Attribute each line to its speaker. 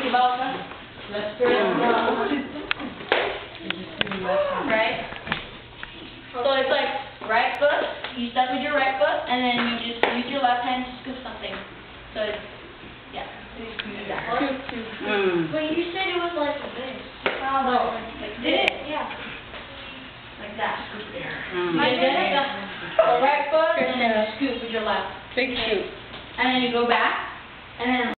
Speaker 1: Ricky Balsa. Left foot. Right? So it's like right foot, you step with your right foot, and then you just use your left hand to scoop something. So it's, yeah, you just do that.
Speaker 2: But you said it was like this.
Speaker 1: No, like this.
Speaker 2: Yeah.
Speaker 1: Like that. Scoop there.
Speaker 2: My
Speaker 1: You did it? So right foot, and then you scoop with your left.
Speaker 3: Big scoop.
Speaker 1: And then you go back, and then